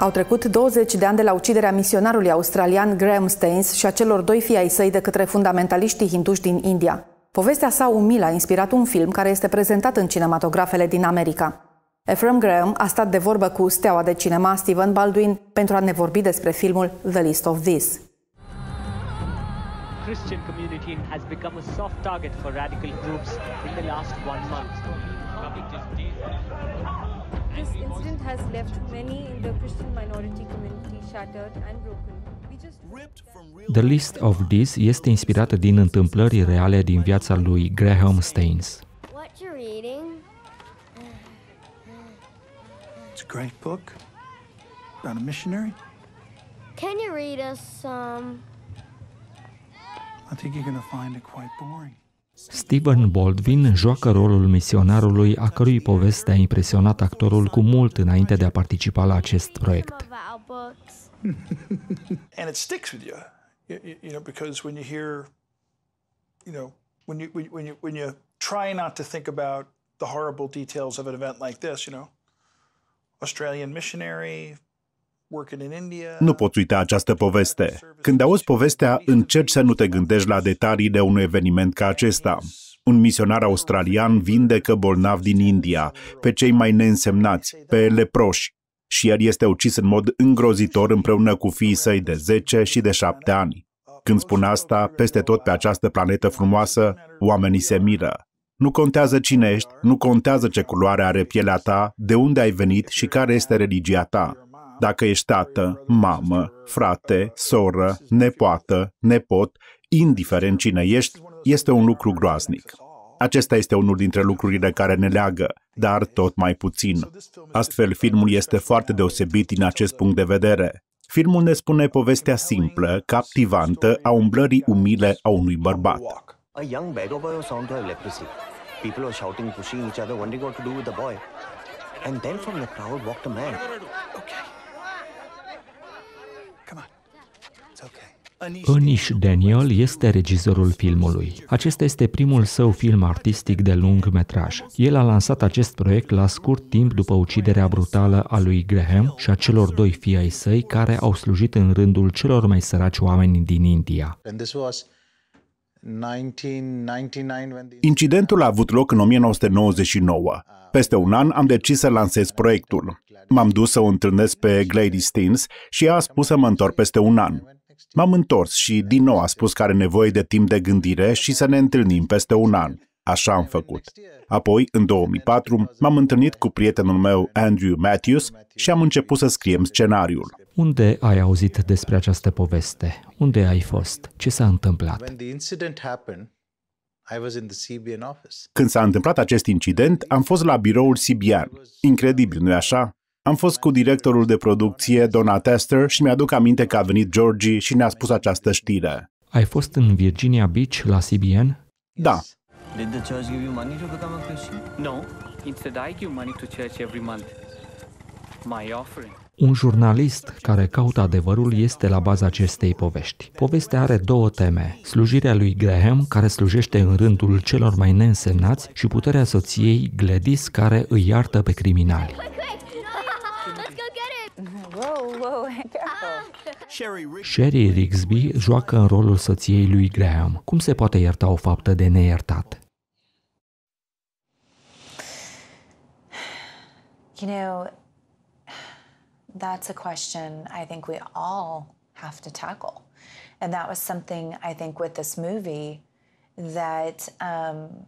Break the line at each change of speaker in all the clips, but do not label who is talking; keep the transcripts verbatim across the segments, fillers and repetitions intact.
Au trecut douăzeci de ani de la uciderea misionarului australian Graham Staines și a celor doi fii ai săi de către fundamentaliștii hinduși din India. Povestea sa umilă a inspirat un film care este prezentat în cinematografele din America. Ephraim Graham a stat de vorbă cu steaua de cinema Stephen Baldwin pentru a ne vorbi despre filmul The List of This.
Christian community has become a soft target for radical groups in the last one month.
This incident has left many in the Christian minority community shattered and broken.
The List of This este inspirată din întâmplări reale din viața lui Graham Staines.
What you're reading?
It's a great book about a missionary.
Can you read us some?
I think you're going to find it quite boring.
Stephen Baldwin joacă rolul misionarului a cărui poveste a impresionat actorul cu mult înainte de a participa la acest proiect.
And it sticks with you, you, you know, because when you hear, you know, when you when you when you try not to think about the horrible details of an event like this, you know, Australian missionary working in India.
Nu poți uita această poveste. Când auzi povestea, încerci să nu te gândești la detaliile unui eveniment ca acesta. Un misionar australian vindecă bolnavi din India, pe cei mai neînsemnați, pe leproși, și el este ucis în mod îngrozitor împreună cu fiii săi de zece și de șapte ani. Când spun asta, peste tot pe această planetă frumoasă, oamenii se miră. Nu contează cine ești, nu contează ce culoare are pielea ta, de unde ai venit și care este religia ta. Dacă ești tată, mamă, frate, soră, nepoată, nepot, indiferent cine ești, este un lucru groaznic. Acesta este unul dintre lucrurile care ne leagă, dar tot mai puțin. Astfel, filmul este foarte deosebit din acest punct de vedere. Filmul ne spune povestea simplă, captivantă, a umblării umile a unui bărbat.
A young beggar boy was found to have leprosy. People were shouting, pushing each other, wondering what to do with the boy. And then from the crowd walked a man.
Okay. Come on. It's okay.
Anish Daniel este regizorul filmului. Acesta este primul său film artistic de lung metraj. El a lansat acest proiect la scurt timp după uciderea brutală a lui Graham și a celor doi fii ai săi care au slujit în rândul celor mai săraci oameni din India.
Incidentul a avut loc în o mie nouă sute nouăzeci și nouă. Peste un an am decis să lansez proiectul. M-am dus să o întâlnesc pe Gladys Staines și ea a spus să mă întorc peste un an. M-am întors și din nou a spus că are nevoie de timp de gândire și să ne întâlnim peste un an. Așa am făcut. Apoi, în două mii patru, m-am întâlnit cu prietenul meu Andrew Matthews și am început să scriem scenariul.
Unde ai auzit despre această poveste? Unde ai fost? Ce s-a întâmplat?
Când s-a întâmplat acest incident, am fost la biroul C B N. Incredibil, nu-i așa? Am fost cu directorul de producție, Donna Tester, și mi-aduc aminte că a venit Georgie și ne-a spus această știre.
Ai fost în Virginia Beach, la C B N?
Da.
Did the church give you money to become a Christian?
No, instead I give money to church every month. My offering.
Un jurnalist care caută adevărul este la baza acestei povești. Povestea are două teme: slujirea lui Graham, care slujește în rândul celor mai neînsemnați, și puterea soției Gladys, care îi iartă pe criminali. Sherry Rigsby joacă în rolul soției lui Graham. Cum se poate ierta o faptă de neiertat?
You know, that's a question I think we all have to tackle. And that was something I think with this movie that um,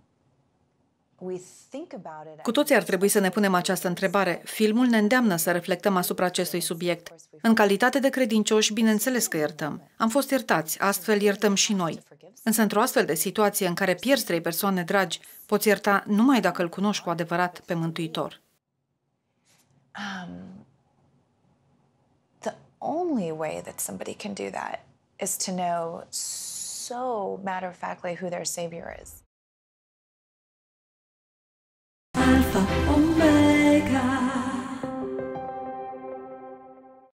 Cu toții ar trebui să ne punem această întrebare. Filmul ne îndeamnă să reflectăm asupra acestui subiect. În calitate de credincioși, bineînțeles că iertăm. Am fost iertați, astfel iertăm și noi. Însă într-o astfel de situație în care pierzi trei persoane dragi, poți ierta numai dacă îl cunoști cu adevărat pe Mântuitor.
Um, the only way that somebody can do that is to know so matter-of-factly who their Savior is.
Alpha Omega.